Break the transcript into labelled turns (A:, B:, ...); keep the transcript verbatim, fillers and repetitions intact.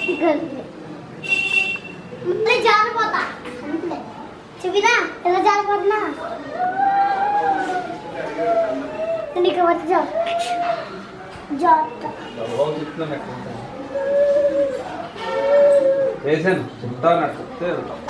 A: మళ్ళీ జారిపోతా అంతే చెప్పినా ఎలా జారిపోతున్నా నీకు వచ్చి జా జాగ్రత్త
B: వేసాను చెప్తాను చెప్తే వెళ్తాం